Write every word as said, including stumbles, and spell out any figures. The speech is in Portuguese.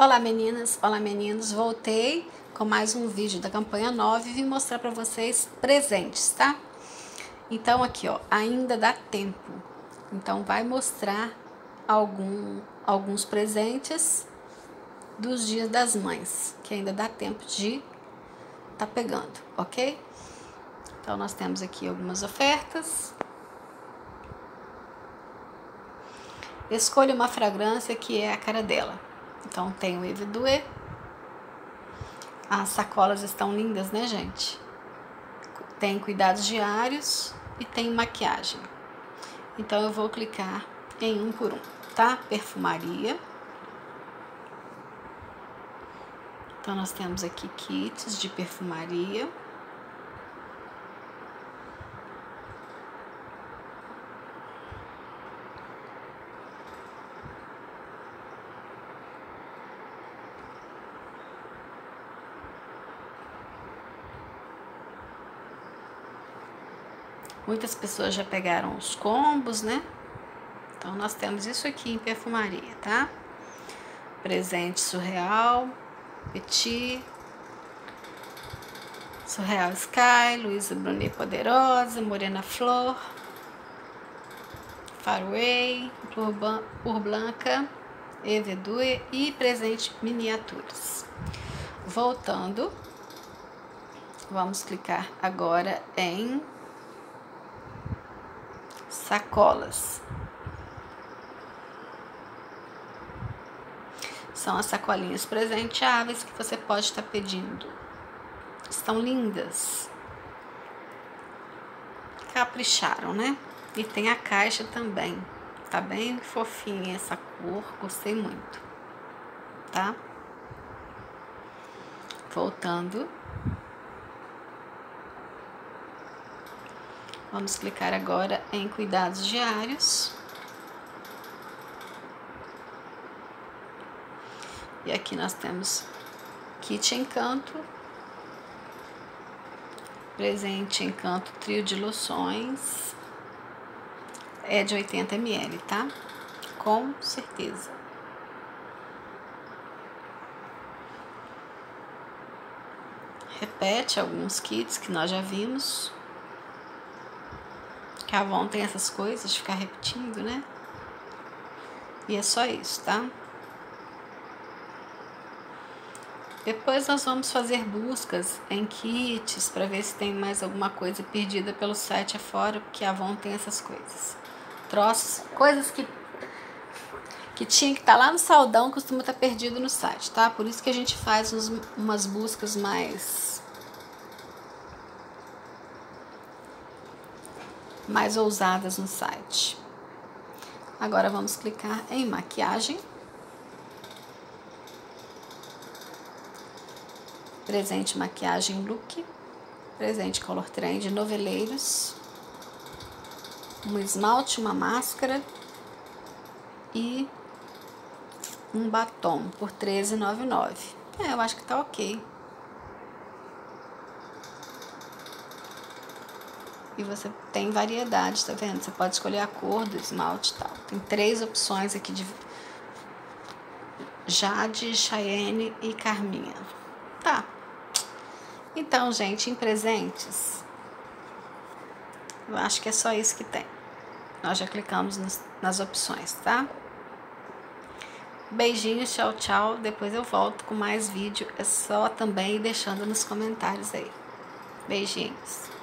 Olá meninas, olá meninos, voltei com mais um vídeo da campanha nove e vim mostrar para vocês presentes, tá? Então aqui ó, ainda dá tempo, então vai mostrar algum, alguns presentes dos dias das mães, que ainda dá tempo de tá pegando, ok? Então nós temos aqui algumas ofertas. Escolha uma fragrância que é a cara dela. Então tem o Evedue. As sacolas estão lindas, né, gente? Tem cuidados diários e tem maquiagem. Então eu vou clicar em um por um, tá? Perfumaria. Então nós temos aqui kits de perfumaria. Muitas pessoas já pegaram os combos, né? Então, nós temos isso aqui em perfumaria, tá? Presente Surreal, Petit, Surreal Sky, Luísa Brunet Poderosa, Morena Flor, Faraway, Ur Blanca, Evedue e presente miniaturas. Voltando, vamos clicar agora em sacolas. São as sacolinhas presenteáveis que você pode estar pedindo. Estão lindas. Capricharam, né? E tem a caixa também. Tá bem fofinha essa cor, gostei muito. Tá? Voltando. Vamos clicar agora em cuidados diários. E aqui nós temos kit Encanto, presente Encanto trio de loções, é de oitenta mililitros, tá? Com certeza. Repete alguns kits que nós já vimos. Que a Avon tem essas coisas de ficar repetindo, né? E é só isso, tá? Depois nós vamos fazer buscas em kits para ver se tem mais alguma coisa perdida pelo site afora, porque a Avon tem essas coisas. Troços, coisas que que tinha que estar tá lá no saldão, costuma estar tá perdido no site, tá? Por isso que a gente faz uns, umas buscas mais mais ousadas no site. Agora vamos clicar em maquiagem. Presente maquiagem look. Presente color trend noveleiros. Um esmalte, uma máscara e um batom por treze reais e noventa e nove centavos. É, eu acho que tá ok. E você tem variedade, tá vendo? Você pode escolher a cor do esmalte e tal. Tem três opções aqui de Jade, Cheyenne e Carminha. Tá. Então, gente, em presentes, eu acho que é só isso que tem. Nós já clicamos nas, nas opções, tá? Beijinhos, tchau, tchau. Depois eu volto com mais vídeo. É só também ir deixando nos comentários aí. Beijinhos.